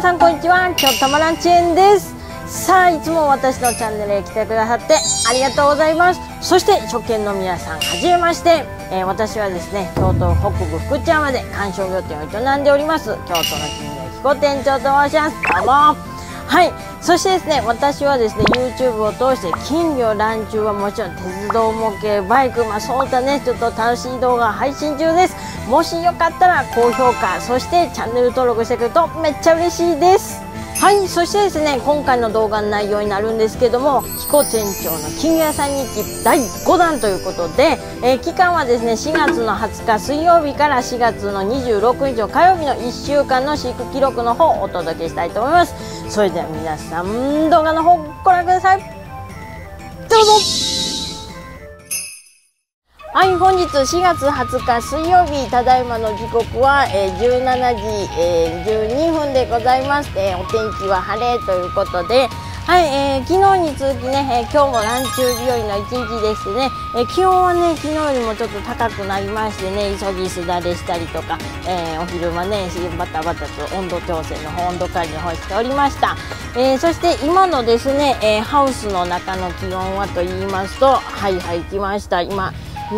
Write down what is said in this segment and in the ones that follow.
皆さんこんにちは、今日たまらんちえんです。さあ、いつも私のチャンネルへ来てくださってありがとうございます。そして初見の皆さん、はじめまして。私はですね、京都北部福知山で観賞魚店を営んでおります京都の金魚彦店長と申します。どうも。はい、そしてですね、私はですね YouTube を通して金魚卵中はもちろん鉄道模型バイク、そういったねちょっと楽しい動画配信中です。もしよかったら高評価、そしてチャンネル登録してくれるとめっちゃ嬉しいです。はい、そしてですね、今回の動画の内容になるんですけども、彦店長の金魚屋さん日記第5弾ということで、期間はですね4月の20日水曜日から4月の26日の火曜日の1週間の飼育記録の方をお届けしたいと思います。それでは皆さん動画の方ご覧ください。どうぞ。はい、本日4月20日水曜日、ただいまの時刻は17時12分でございます。お天気は晴れということで、はい、昨日に続きね、今日も卵中日和の一日でしてね、気温はね昨日よりもちょっと高くなりましてね、急ぎすだれしたりとか、お昼間ねバタバタと温度調整の方、温度管理の方しておりました。そして今のですね、ハウスの中の気温はと言いますと、はいはい来ました。今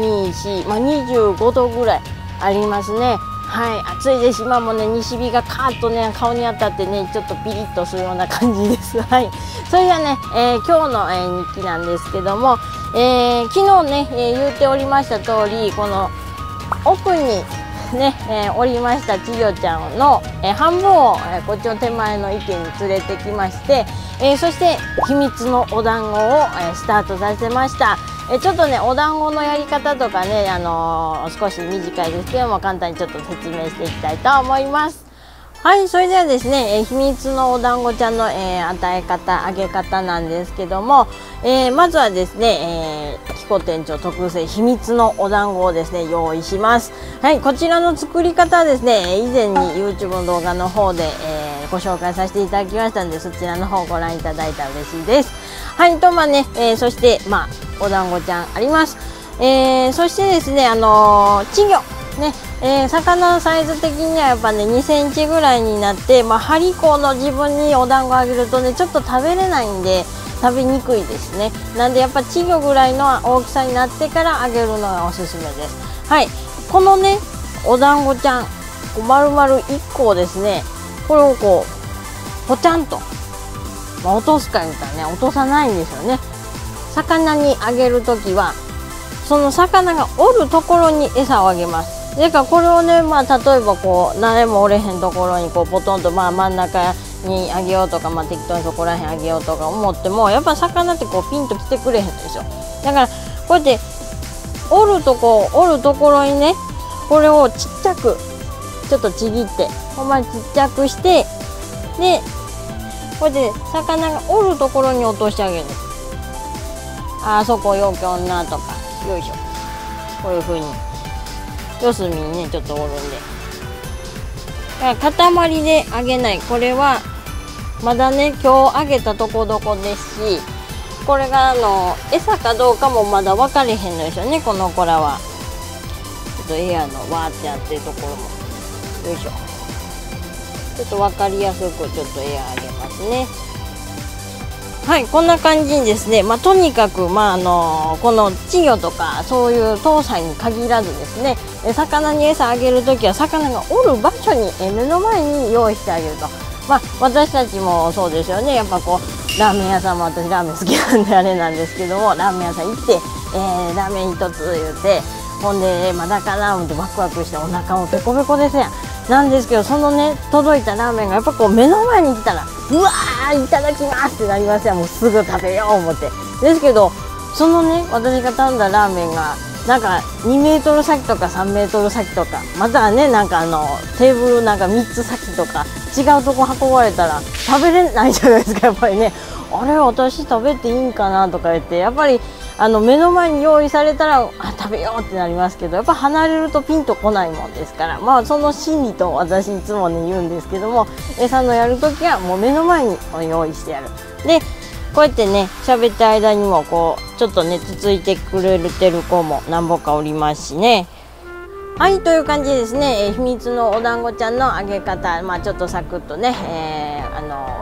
25度ぐらいありますね。はい、暑いです。今もね西日がカーッとね顔に当たってねちょっとピリッとするような感じです。はい、それではね、今日の、日記なんですけども、昨日ね、言っておりました通り、この奥にね、おりました稚魚ちゃんの、半分を、こっちの手前の池に連れてきまして、そして秘密のお団子を、スタートさせました。ちょっとねお団子のやり方とかね、少し短いですけども簡単にちょっと説明していきたいと思います。はい、それではですね、秘密のお団子ちゃんの、与え方、あげ方なんですけども、まずはですね、彦店長特製秘密のお団子をですね用意します。はい、こちらの作り方はですね以前に YouTube の動画の方で、ご紹介させていただきましたので、そちらの方をご覧いただいたら嬉しいです。はい、とそしてお団子ちゃんあります。そしてですね稚魚ね、魚のサイズ的にはやっぱね2センチぐらいになって、針子の自分にお団子あげるとねちょっと食べれないんで食べにくいですね。なんでやっぱ稚魚ぐらいの大きさになってからあげるのがおすすめです。はい、このねお団子ちゃん丸々1個をですね、これをこうぽちゃんと、落とすか言ったらね落とさないんですよね。魚にあげるときはその魚がおるところに餌をあげます。だからこれをね、例えばこう誰もおれへんところにこうポトンと真ん中にあげようとか、適当にそこらへんあげようとか思ってもやっぱ魚ってこうピンと来てくれへんですよ。だからこうやっておるところにね、これをちっちゃくちょっとちぎってほんまにちっちゃくして、でこうやって魚がおるところに落としてあげるんです。あそこよきょんなとか、よいしょ、こういう風に四隅にねちょっとおるんで、だから塊であげない。これはまだね今日あげたとこどこですし、これが餌かどうかもまだ分かれへんのですよね。この子らはちょっとエアのわーってやってるところも、よいしょ、ちょっと分かりやすくちょっとエアあげますね。はい、こんな感じにですね、とにかく、この稚魚とかそういう搭載に限らずですね、魚に餌あげるときは魚がおる場所に目の前に用意してあげると、私たちもそうですよね。やっぱこうラーメン屋さんも、私ラーメン好きなんであれなんですけども、ラーメン屋さん行って、ラーメン一つ言うて、ほんでまだかな思ってワクワクしてお腹もペコペコですやん。なんですけど、そのね届いたラーメンがやっぱこう目の前に来たらうわーいただきますってなりますやん。もうすぐ食べよう思って。ですけどそのね私が頼んだラーメンがなんか2メートル先とか3メートル先とか、またはねなんかテーブルなんか3つ先とか違うとこ運ばれたら食べれないじゃないですか。やっぱりね、あれ私食べていいんかなとか言って、やっぱり目の前に用意されたら食べようってなりますけど、やっぱ離れるとピンとこないもんですから、その心理と私いつもね言うんですけども、餌のやるときはもう目の前に用意してやる。でこうやってね喋ってる間にもこうちょっとねつついてくれてる子も何ぼかおりますしね。はい、という感じでですね、秘密のお団子ちゃんのあげ方、ちょっとサクッとね、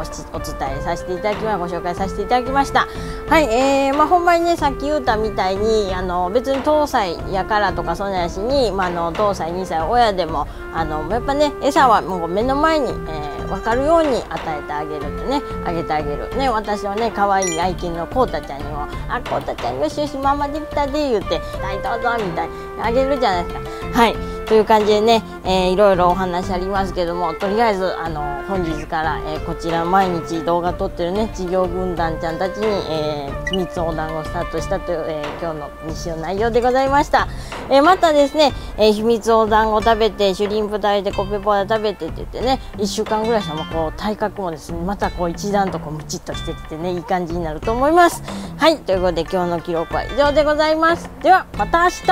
お伝えさせていただきご紹介させていただきました。はい、ほんまにねさっき言ったみたいに別に10歳やからとかそんなしに、10歳2歳親でもやっぱね餌はもう目の前に、分かるように与えてあげるってね、あげてあげるね。私のね可愛い愛犬のコウタちゃんにも「あ、コウタちゃんよしよしママできたで」言って「はいどうぞ」みたいにあげるじゃないですか。はい、という感じでね、いろいろお話ありますけども、とりあえず本日から、こちら毎日動画撮ってるね稚魚軍団ちゃんたちに、秘密お団子をスタートしたという、今日の日誌の内容でございました。またですね、秘密お団子食べてシュリンプ食べてコペポーダ食べてって言ってね、1週間ぐらいしたらもう体格もですねまたこう一段とこうムチっとしてきてね、いい感じになると思います。はい、ということで今日の記録は以上でございます。ではまた明日。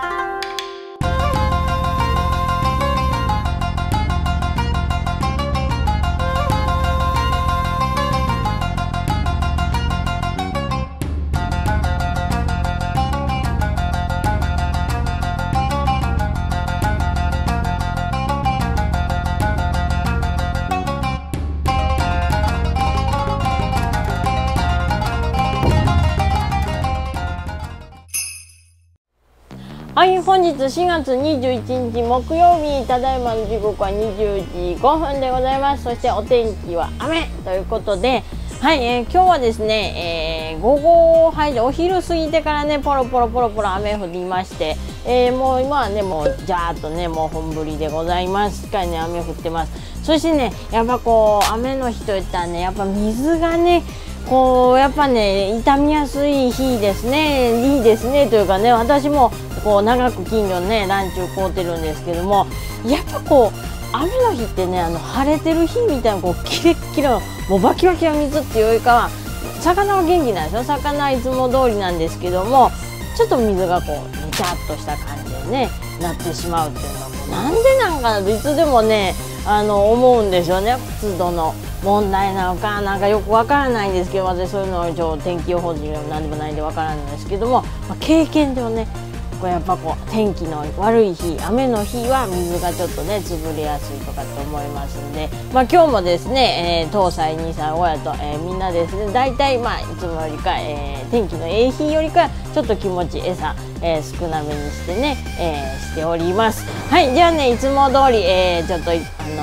はい、本日4月21日木曜日、ただいまの時刻は20時5分でございます。そしてお天気は雨ということで、はい、今日はですね、午後、はい、お昼過ぎてからねポロポロ雨降りまして、もう今はねもうジャーっとねもう本降りでございます。しっかりね雨降ってます。そしてねやっぱこう雨の日といったらねやっぱ水がねこうやっぱね傷みやすい日ですね、いいですねというかね、私もこう長く近所のねランチュウ買うてるんですけども、やっぱこう雨の日ってね晴れてる日みたいなこうキレッキレのもうバキバキの水っていうよりかは魚は元気なんですよ。魚はいつも通りなんですけども、ちょっと水がこうにちゃっとした感じでねなってしまうっていうのはもうなんでなんかなといつでもね思うんですよね。湿度の問題なのかなんかよくわからないんですけど、私そういうのを一応天気予報士でも何でもないんでわからないんですけども、経験上ねこうやっぱこう天気の悪い日、雨の日は水がちょっとね潰れやすいとかと思いますんで、今日もですね、10歳2歳親と、みんなですねだいたいいつもよりか、天気の日よりかちょっと気持ち餌、少なめにしてね、しております。はい、じゃあねいつも通り、ちょっと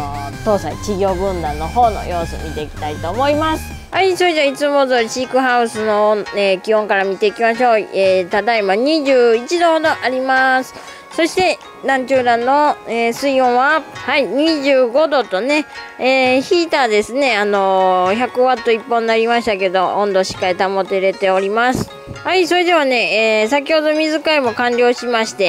10歳稚魚軍団の方の様子見ていきたいと思います。はい、それじゃあいつも通り飼育ハウスの、気温から見ていきましょう。ただいま21度ほどあります。そしてランチュウランの、水温は、はい、25度とね、ヒーターですね100ワット1本になりましたけど温度しっかり保てれております。はい、それではね、先ほど水替えも完了しまして、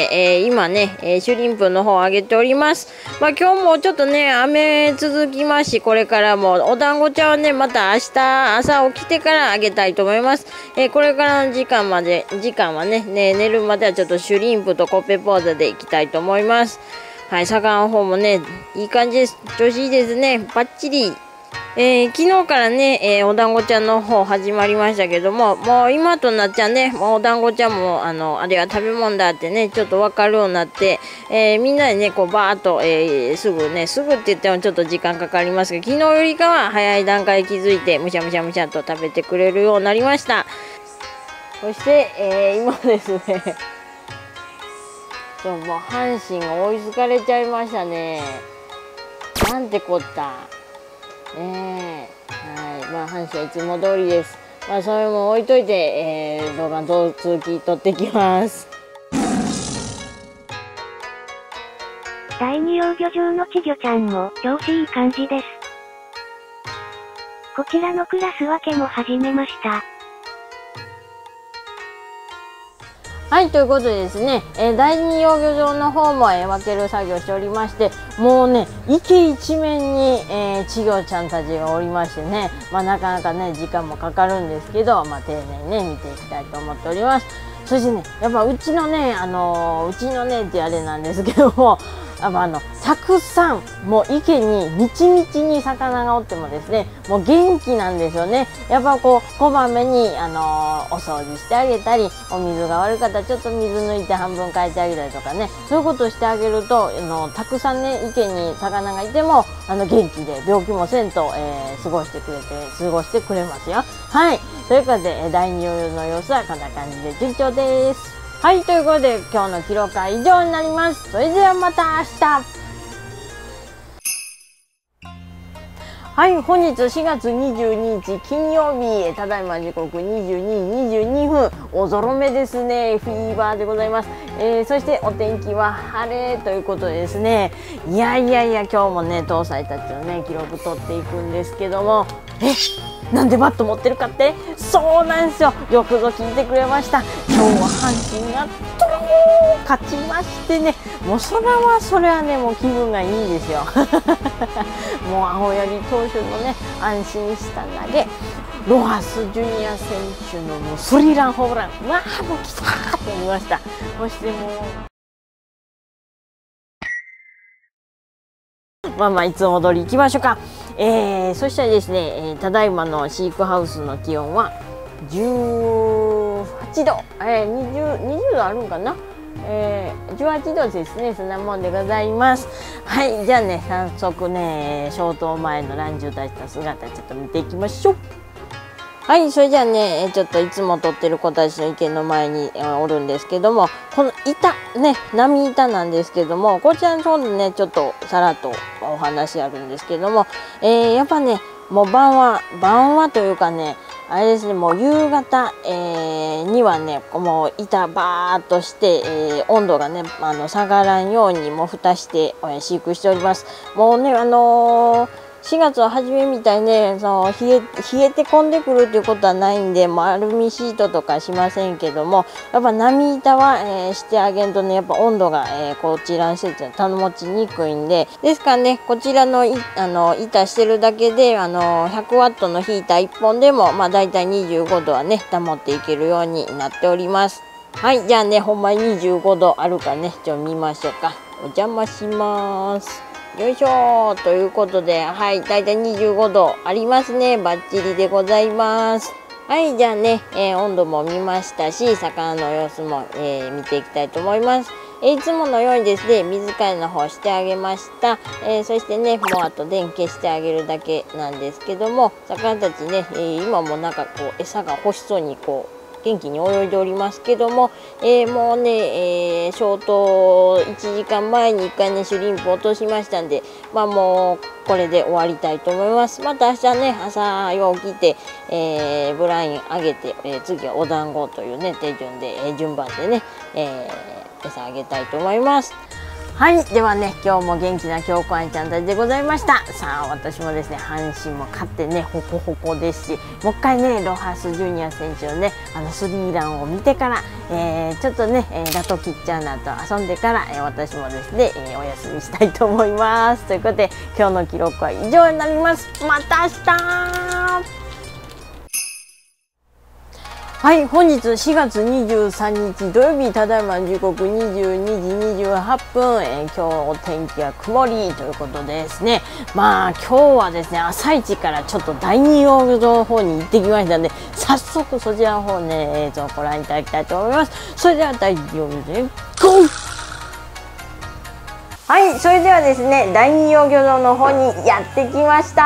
今ね、シュリンプの方をあげております。今日もちょっとね雨続きますし、これからもお団子ちゃんはねまた明日朝起きてからあげたいと思います。これからの時間はね寝るまではちょっとシュリンプとコッペポーザでいきたいと思います。はい、魚の方もねいい感じです。調子いいですね、バッチリ。昨日からね、お団子ちゃんの方始まりましたけども、もう今となっちゃねもうお団子ちゃんもあれは食べ物だってねちょっと分かるようになって、みんなでねこうバーッと、すぐって言ってもちょっと時間かかりますけど、昨日よりかは早い段階で気づいてむしゃむしゃむしゃと食べてくれるようになりました。そして、今ですねもう阪神が追いつかれちゃいましたね。なんてこった。はい、阪神はいつも通りです。それも置いといて、動画の続き撮ってきます。 第二養魚場の稚魚ちゃんも調子いい感じです。こちらのクラス分けも始めました。 はい、ということでですね、第二養魚場の方も、分ける作業しておりまして、もうね池一面に、稚魚ちゃんたちがおりましてね、なかなかね時間もかかるんですけど、丁寧にね見ていきたいと思っております。そしてねやっぱうちのねってあれなんですけどもたくさんもう池にみちみちに魚がおってもですね、もう元気なんですよね。やっぱこまめにお掃除してあげたり、お水が悪かったらちょっと水抜いて半分変えてあげたりとかね、そういうことをしてあげるとたくさんね池に魚がいても元気で病気もせんと、過ごしてくれますよ。はい、ということで第2泳ぎの様子はこんな感じで順調です。はい、ということで今日の記録は以上になります。それではまた明日。はい、本日4月22日金曜日、ただいま時刻22時22分、おぞろめですね、フィーバーでございます。そしてお天気は晴れということでですね、いや今日もね東西たちのね記録取っていくんですけども、なんでバット持ってるかって、そうなんですよ。よくぞ聞いてくれました。今日は阪神が勝ちましてね、もうそれはねもう気分がいいんですよ。もう青柳投手のね安心した投げ、ロハスジュニア選手のもうスリーランホームラン、もう来たーと思いました。そしてもういつも通り行きましょうか。そしたらですね、ただいまの飼育ハウスの気温は18度、20度あるんかな、18度ですね。そんなもんでございます。はい、じゃあね早速ね消灯前のランジュたちの姿ちょっと見ていきましょう。はい、それじゃあねちょっといつも撮ってる子たちの池の前におるんですけども、この板ね波板なんですけども、こちらの方でねちょっとさらっとお話あるんですけども、やっぱねもう晩はというかねあれですね、もう夕方、にはねもう板バーっとして、温度がね下がらんようにもう蓋して飼育しております。もうね4月の初めみたいにね冷えて込んでくるということはないんで、もうアルミシートとかしませんけども、やっぱ波板は、してあげんとねやっぱ温度が、こちらの施設に保ちにくいんで、ですからねこちらの板してるだけで100ワットのヒーター1本でもだいたい25度はね保っていけるようになっております。はい、じゃあねほんまに25度あるかね見ましょうか。お邪魔します。よいしょということで、はい、だいたい25度ありますね。バッチリでございます。はい、じゃあね、温度も見ましたし、魚の様子も、見ていきたいと思います。いつものようにですね、水替えの方してあげました。そしてね、もうあと電気してあげるだけなんですけども、魚たちね、今もなんかこう餌が欲しそうに元気に泳いでおりますけども、もうね、消灯1時間前に1回ねシュリンプ落としましたんで、もうこれで終わりたいと思います。また明日ね朝よう起きて、ブライン上げて、次はお団子というね手順で、順番でね、餌あげたいと思います。はい、ではね今日も元気な京子あいちゃんたちでございました。さあ私もですね阪神も勝ってねホコホコですし、もう一回ねロハスジュニア選手のねスリーランを見てから、ちょっとねラトキッチャーナと遊んでから、私もですね、お休みしたいと思います。ということで今日の記録は以上になります。また明日。はい、本日4月23日土曜日、ただいま時刻22時28分、今日お天気は曇りということでですね、今日はですね朝一からちょっと第2泳ぎ場の方に行ってきましたので、早速そちらの方ね映像をご覧いただきたいと思います。それでは第2泳ぎ場へゴー。はい、それではですね第2泳ぎ場の方にやってきました。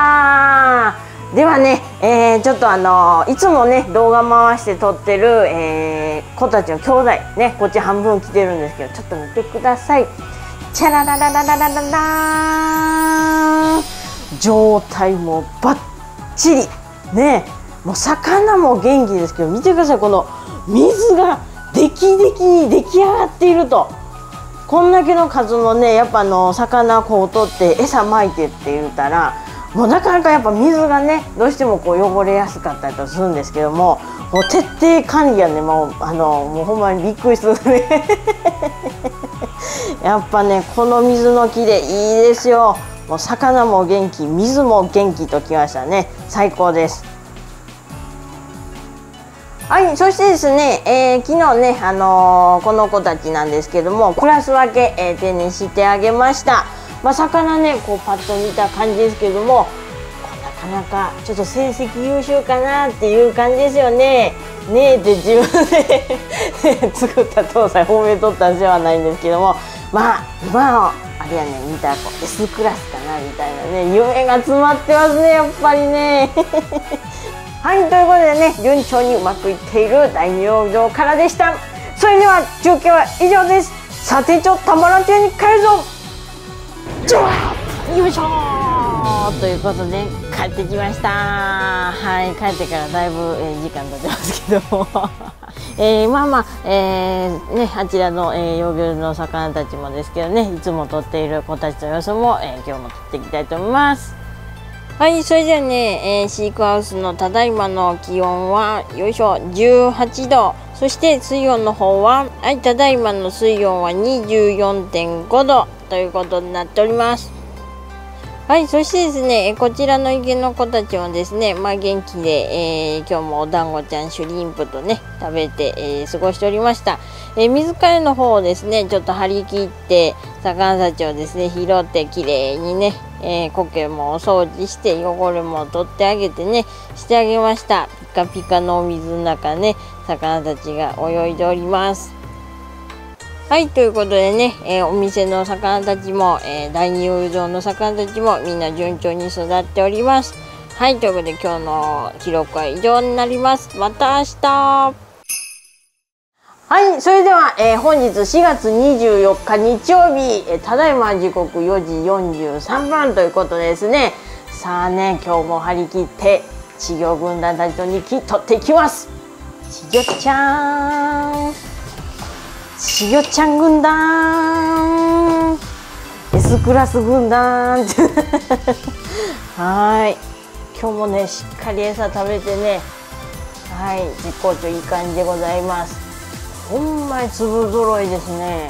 ではね、ちょっといつもね動画回して撮ってる、子たちの兄弟ね、こっち半分来てるんですけど、ちょっと見てください。チャララララララララー、状態もバッチリね、もう魚も元気ですけど、見てください、この水が出来に出来上がっていると。こんだけの数のねやっぱ魚を取って餌まいてって言ったら、もうなかなかやっぱ水がねどうしても汚れやすかったりとするんですけども、もう徹底管理やね、もうほんまにびっくりするねやっぱねこの水のきれいいですよ。もう魚も元気、水も元気ときましたね。最高です。 はい、そしてですね、昨日ね、この子たちなんですけども、クラス分け、手にしてあげました。まあ、魚ね、こうパッと見た感じですけども、なかなかちょっと成績優秀かなっていう感じですよね。ねえって自分で作った搭載褒めとったんではないんですけども、まあ今のあれやね、見たらこう S クラスかなみたいなね、夢が詰まってますね、やっぱりね。はい、ということでね、順調にうまくいっている第二養生からでした。それでは中継は以上です。さあ店長、たまらん亭に帰るぞ。よいしょーということで帰ってきました。はい、帰ってからだいぶ、時間経ってますけどもまあまあ、ね、あちらの、養魚の魚たちもですけどね、いつも撮っている子たちの様子も、今日も撮っていきたいと思います。はい、それではね、飼育ハウスのただいまの気温はよいしょ18度、そして水温の方は、はい、ただいまの水温は 24.5 度ということになっております。はい、そしてですね、こちらの池の子たちもですね、まあ元気で、今日もお団子ちゃん、シュリンプとね、食べて、過ごしておりました。水替えの方をですね、ちょっと張り切って、魚たちをですね、拾ってきれいにね、苔もお掃除して、汚れも取ってあげてね、してあげました。ピカピカのお水の中ね、魚たちが泳いでおります。はい、ということでね、お店の魚たちも、第二養生の魚たちもみんな順調に育っております。はい、ということで今日の記録は以上になります。また明日。はい、それでは、本日4月24日日曜日、ただいま時刻4時43分ということでですね、さあね、今日も張り切って稚魚軍団たちと2匹取っていきます。稚魚ちゃん、稚魚ちゃん軍団 S クラス軍団はい、今日もねしっかり餌食べてね、はい、絶好調いい感じでございます。ほんまに粒揃いですね。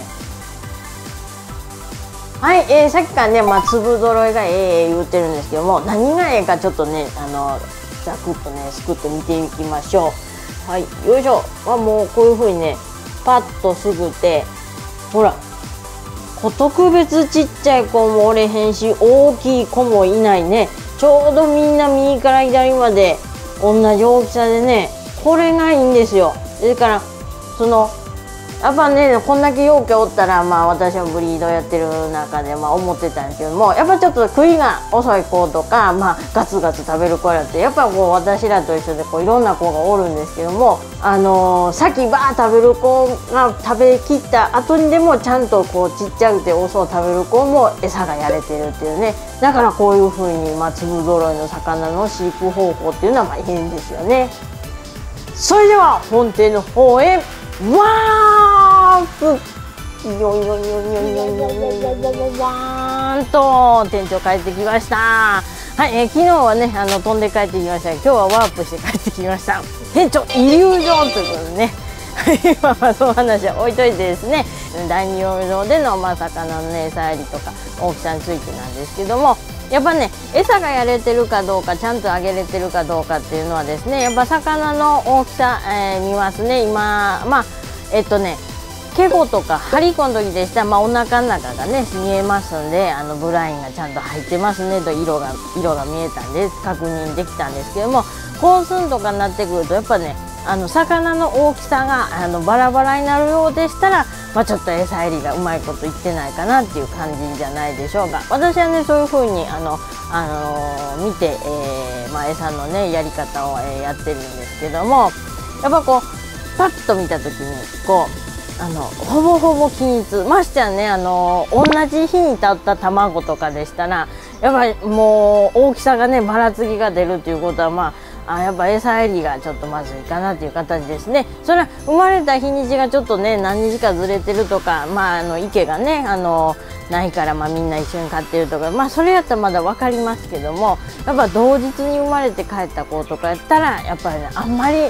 はい、さっきからね、まあ、粒揃いが言ってるんですけども、何がかちょっとね、ざくっとねすくって見ていきましょう。はい、よいしょ。まあ、もうこういう風にねパッとすぐって、ほら特別ちっちゃい子もおれへんし、大きい子もいないね。ちょうどみんな右から左まで同じ大きさでね、これがいいんですよ。だからやっぱね、こんだけ容器おったら、まあ私はブリードやってる中で思ってたんですけども、やっぱちょっと食いが遅い子とか、まあガツガツ食べる子らって、やっぱこう私らと一緒でこういろんな子がおるんですけども、先バー食べる子が食べきった後にでもちゃんとこうちっちゃくて遅う食べる子も餌がやれてるっていうね。だからこういう風に粒揃いの魚の飼育方法っていうのは変ですよね。それでは本店の方へわープよよよよよよよわーんと店長帰ってきました。はい、昨日はね飛んで帰ってきましたが、今日はワープして帰ってきました。店長イリュージョンということでねまあその話は置いといてですね、第二養生での魚のね餌やりとか大きさについてなんですけども、やっぱね餌がやれてるかどうか、ちゃんとあげれてるかどうかっていうのはですね、やっぱ魚の大きさ、見ますね。今ケゴとかハリコの時でしたら、お腹の中がね見えますんで、ブラインがちゃんと入ってますねと色が見えたんで確認できたんですけども、コスンとかになってくるとやっぱね魚の大きさがバラバラになるようでしたら、ちょっと餌やりがうまいこといってないかなっていう感じじゃないでしょうか。私はねそういう風に見て、餌のねやり方を、やってるんですけども、やっぱこうパッと見た時にこうほぼほぼ均一、ましてやね同じ日に立った卵とかでしたら、やっぱりもう大きさがねばらつきが出るっていうことはやっぱ餌やりがちょっとまずいかなっていう形ですね。それは生まれた日にちがちょっとね何日かずれてるとか、池がねないからみんな一緒に飼ってるとか、それやったらまだ分かりますけども、やっぱ同日に生まれて帰った子とかやったらやっぱりねあんまり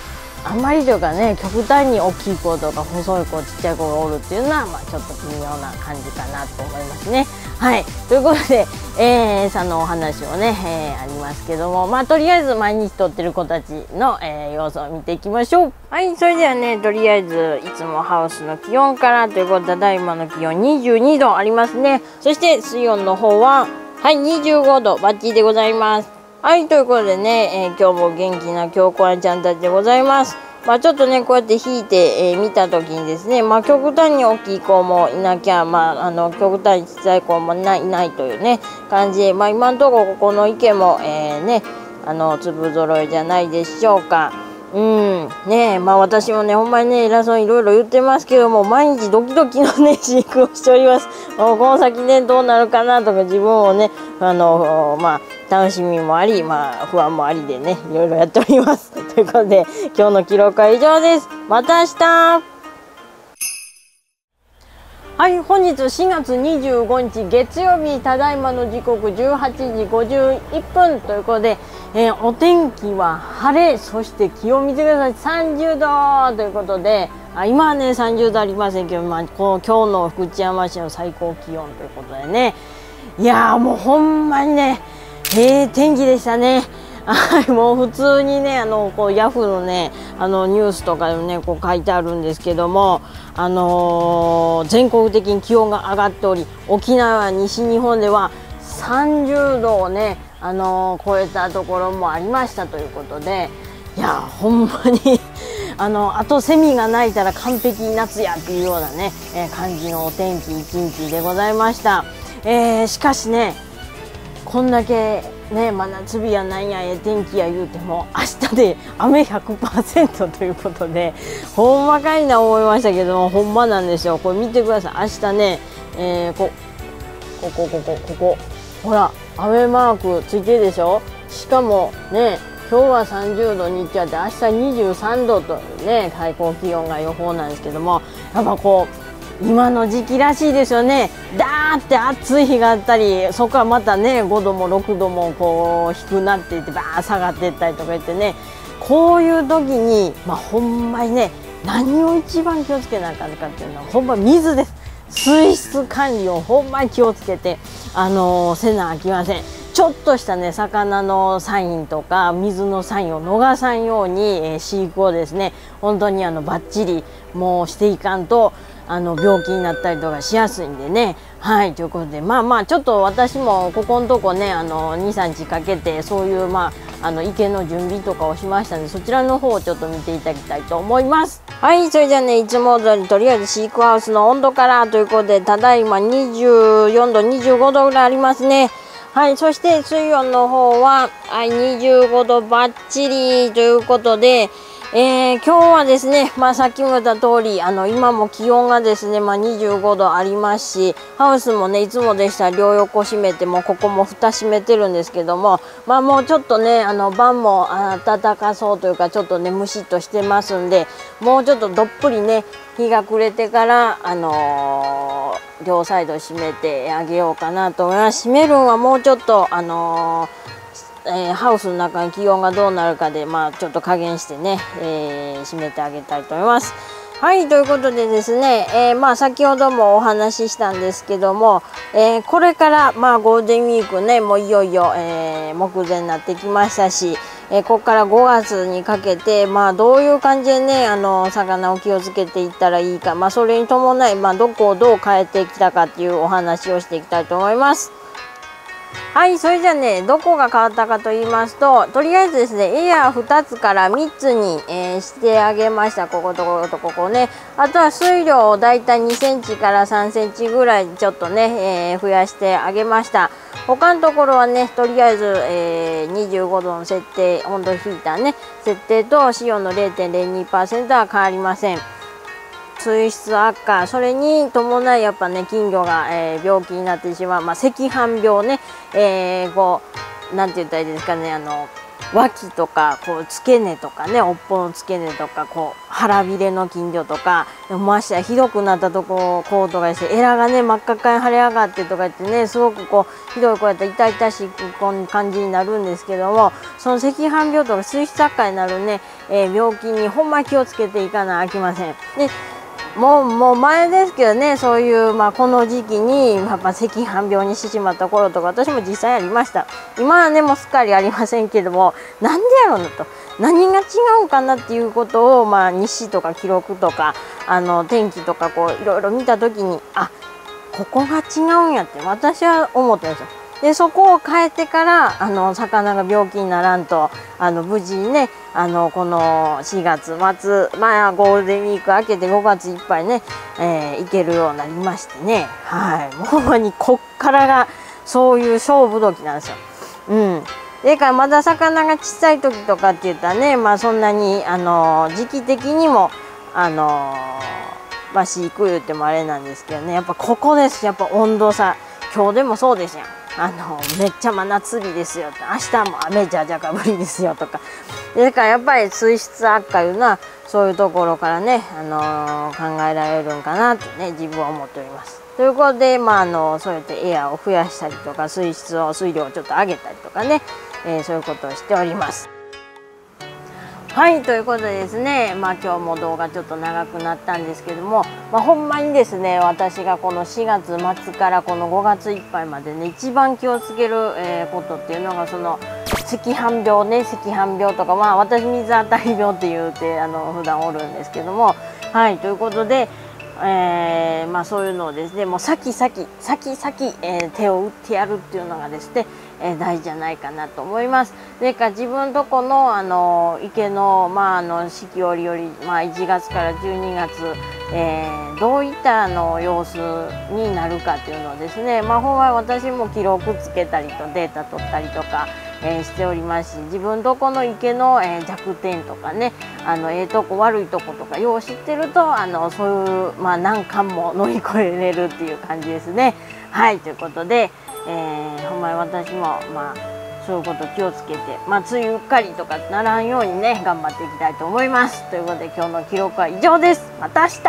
あんまりというかね、極端に大きい子とか細い子、ちっちゃい子がおるっていうのは、ちょっと微妙な感じかなと思いますね。はい、ということで、餌のお話をね、ありますけども、とりあえず毎日撮ってる子たちの、様子を見ていきましょう。はい、それではね、とりあえずいつもハウスの気温からということで、ただいまの気温22度ありますね。そして水温の方は、はい、25度バッチリでございます。はい、ということでね、今日も元気な京子あんちゃんたちでございます。ちょっとね、こうやって引いて、見た時にですね、極端に大きい子もいなきゃ、極端に小さい子もいないというね、感じで、今のところここの池も、ね、粒揃いじゃないでしょうか。ね、私もね、ほんまにね、偉そうにいろいろ言ってますけども、毎日ドキドキのね、飼育をしております。この先ね、どうなるかなとか、自分をね、楽しみもあり、不安もありでね、いろいろやっております。ということで、今日の記録は以上です。また明日。はい、本日4月25日月曜日、ただいまの時刻18時51分ということで、お天気は晴れ、そして気温見てください、30度ということで、今はね30度ありませんけど、今日の福知山市の最高気温ということでね、いやーもうほんまにね、天気でしたね。もう普通にね、ヤフーのね、ニュースとかでもね、書いてあるんですけども、全国的に気温が上がっており、沖縄、西日本では30度をね、超えたところもありましたということで、いやほんまにあとセミが鳴いたら完璧夏やっていうようなね、感じのお天気一日でございました。しかしね、こんだけね、真夏日やなんや天気や言うても明日で雨 100% ということで、ほんまかいな思いましたけども、ほんまなんですよ。これ見てください。明日ね、ここほら雨マークついてるでしょ。しかもね、今日は30度日中あって、明日23度というね、最高気温が予報なんですけども、やっぱ今の時期らしいですよね。ダーって暑い日があったり、そこからまたね5度も6度も低くなっていってバー下がっていったりとか言ってね、こういう時にほんまにね、何を一番気をつけなあかんかっていうのはほんま水です。水質管理をほんまに気をつけてせなあきません。ちょっとしたね、魚のサインとか水のサインを逃さんように、飼育をですね、本当にバッチリもうしていかんと病気になったりとかしやすいんでね。はい、ということで、ちょっと私もここのとこね、2、3日かけてそういう池の準備とかをしましたので、そちらの方をちょっと見ていただきたいと思います。はい、それじゃあね、いつも通りとりあえず飼育ハウスの温度からということで、ただいま24度、25度ぐらいありますね。はい、そして水温の方は、25度バッチリということで、今日はですね、さっきも言った通り、今も気温がですね、25度ありますし、ハウスもね、いつもでしたら両横閉めて、もここも蓋閉めてるんですけども、もうちょっとね、晩も暖かそうというか、ちょっとね、ムシッとしてますんで、もうちょっとどっぷりね、日が暮れてから、両サイド閉めてあげようかなと思います。閉めるんはもうちょっと、ハウスの中に気温がどうなるかで、ちょっと加減してね、閉めてあげたいと思います。はい、ということでですね、先ほどもお話ししたんですけども、これから、ゴールデンウィークね、もういよいよ、目前になってきましたし、ここから5月にかけて、どういう感じでね、魚を気をつけていったらいいか、それに伴い、どこをどう変えてきたかっていうお話をしていきたいと思います。はい、それじゃあね、どこが変わったかと言いますと、とりあえずですね、エアー2つから3つに、してあげました。こことこことここね。あとは水量をだいたい2センチから3センチぐらいちょっとね、増やしてあげました。他のところはね、とりあえず、25度の設定、温度ヒーターね、設定と使用の 0.02% は変わりません。水質悪化、それに伴いやっぱね、金魚が、病気になってしまう、赤斑病ね、なんて言ったらいいですかね、 脇とかこう付け根とかね、尾っぽの付け根とかこう腹びれの筋量とか、ましてやひどくなったとここうとかしてエラがね真っ赤っかに腫れ上がってとか言ってね、すごくこうひどいこうやったら痛々しい感じになるんですけども、その赤斑病とか水質悪化になるね、病気にほんま気をつけていかなあきません。でもう前ですけどね、そういう、この時期にやっぱ赤斑病にしてしまった頃とか私も実際ありました。今はねもうすっかりありませんけども、なんでやろうなと、何が違うかなっていうことを、日誌とか記録とか天気とかこういろいろ見た時に、あ、ここが違うんやって私は思ったんですよ。でそこを変えてから魚が病気にならんと無事にねこの4月末、ゴールデンウィーク明けて5月いっぱいね、行けるようになりましてね、はい、もうほんまにこっからがそういう勝負時なんですよ。でからまだ魚が小さい時とかって言ったらね、そんなに時期的にも飼育言ってもあれなんですけどね、やっぱここです。やっぱ温度差、今日でもそうですやん。めっちゃ真夏日ですよ、明日も雨じゃじゃかぶりですよとか。だからやっぱり水質悪化いうのはそういうところからね、考えられるんかなってね自分は思っております。ということで、そうやってエアを増やしたりとか水量をちょっと上げたりとかね、そういうことをしております。はい、ということでですね、今日も動画ちょっと長くなったんですけども、ほんまにですね、私がこの4月末からこの5月いっぱいまでね一番気をつける、ことっていうのがその赤斑病ね、赤斑病とか、私水当たり病って言うて普段おるんですけども、はい、ということで、そういうのをですねもう先、手を打ってやるっていうのがですね、大事じゃないかなと思います。それから自分とこの池の四季折々、1月から12月、どういった様子になるかっていうのをですね、ほんま私も記録つけたりとデータ取ったりとか、しておりますし、自分とこの池の、弱点とかね、とこ悪いとことかよう知ってるとそういう、難関も乗り越えれるっていう感じですね。はい、ということで、ほんまに私もそういうこと気をつけて、梅雨うっかりとかならんようにね頑張っていきたいと思います。ということで今日の記録は以上です。また明日。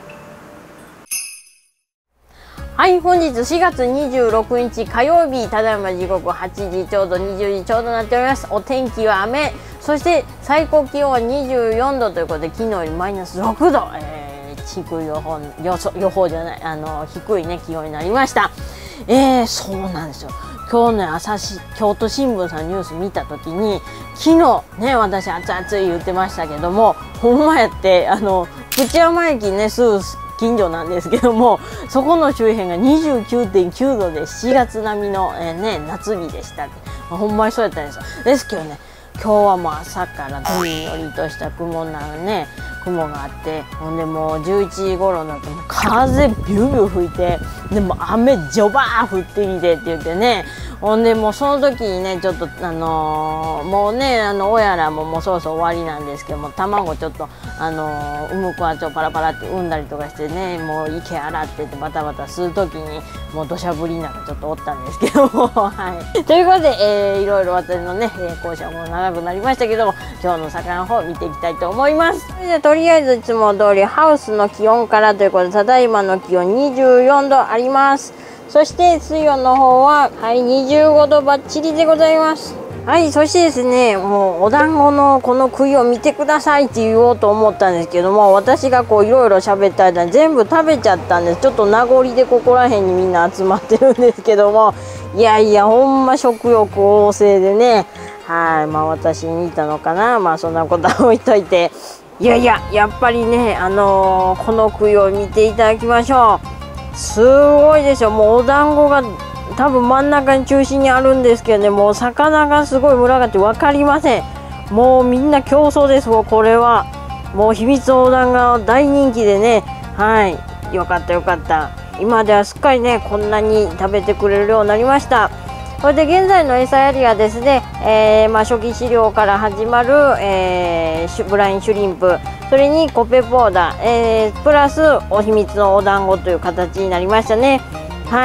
はい、本日4月26日火曜日、ただいま時刻8時ちょうど20時ちょうどなっております。お天気は雨、そして最高気温は24度ということで昨日よりマイナス6度、低い予報じゃない、低いね気温になりました。そうなんですよ。今日ね京都新聞さんのニュース見た時に、昨日ね私熱々言ってましたけども、ほんまやって口山駅ねすぐ近所なんですけども、そこの周辺が 29.9 度で7月並みの、夏日でしたって、ほんまにそうやったんですよ。ですけどね、今日はもう朝からどんよりとした雲があって、ほんでもう11時頃になっても風ビュービュー吹いて、でも雨ジョバー降ってきてって言ってね、ほんでもうその時にねちょっともうね親らももうそろそろ終わりなんですけども、卵ちょっと産む子はちょっとパラパラって産んだりとかしてね、もう池洗っててバタバタする時にもう土砂降りなんかちょっとおったんですけどもはい、ということで、いろいろ私のね講師はもう長くなりましたけども、今日の魚の方見ていきたいと思います。それでとりあえずいつも通りハウスの気温からということで、ただいまの気温24度あります。そして水温の方は25度バッチリでございます。はい、そしてですね、もうお団子のこの杭を見てくださいって言おうと思ったんですけども、私がこういろいろ喋った間に全部食べちゃったんです。ちょっと名残でここら辺にみんな集まってるんですけども、いやいやほんま食欲旺盛でね、はい、私に似たのかな、そんなことは置いといて、いやいややっぱりねこの杭を見ていただきましょう。すごいですよ。もうお団子が多分真ん中に中心にあるんですけどね、もう魚がすごい群がって分かりません。もうみんな競争です。これはもう秘密のお団子大人気でね、はい、よかったよかった。今ではすっかりねこんなに食べてくれるようになりました。それで現在の餌やりはですね、初期飼料から始まる、ブラインシュリンプ、それにコペポーダー、プラスお秘密のお団子という形になりましたね。はい、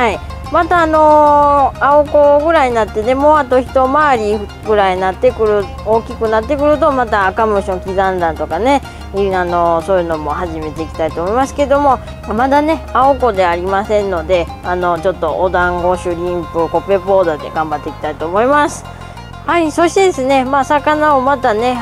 また青子ぐらいになってね、もうあと一回りぐらいになってくる、大きくなってくるとまた赤虫の刻んだとかね、そういうのも始めていきたいと思いますけども、まだね青子でありませんので、ちょっとお団子、シュリンプ、コッペポーダーで頑張っていきたいと思います。はい、そしてですね、魚をまたね、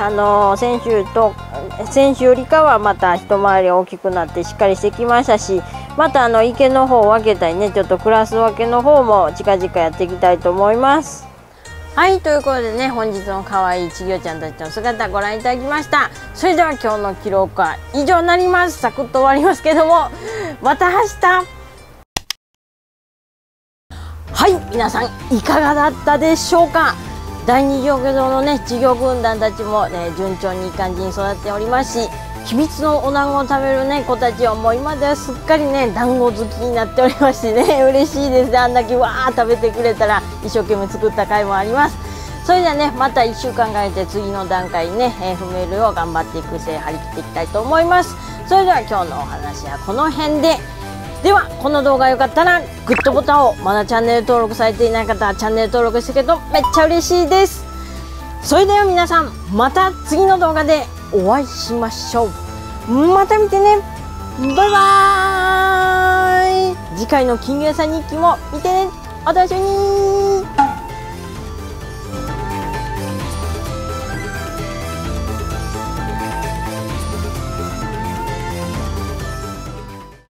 先週よりかはまた一回り大きくなってしっかりしてきましたし、また池の方を分けたりね、ちょっとクラス分けの方も近々やっていきたいと思います。はい、ということでね、本日の可愛い稚魚ちゃんたちの姿ご覧いただきました。それでは今日の記録は以上になります。サクッと終わりますけども、また明日。はい、皆さんいかがだったでしょうか。第二養魚場のね稚魚軍団たちもね順調にいい感じに育っておりますし、秘密のお団子を食べるね子たちはもう今ではすっかりね団子好きになっておりましてね、嬉しいですね。あんだけわー食べてくれたら一生懸命作った甲斐もあります。それではね、また1週間かけて次の段階にね、踏めるよう頑張っていく姿勢張り切っていきたいと思います。それでは今日のお話はこの辺で。ではこの動画良かったらグッドボタンを、まだチャンネル登録されていない方はチャンネル登録してくれるとめっちゃ嬉しいです。それでは皆さん、また次の動画でお会いしましょう。また見てね。バイバーイ。次回の金魚屋さん日記も見てね。お楽しみに。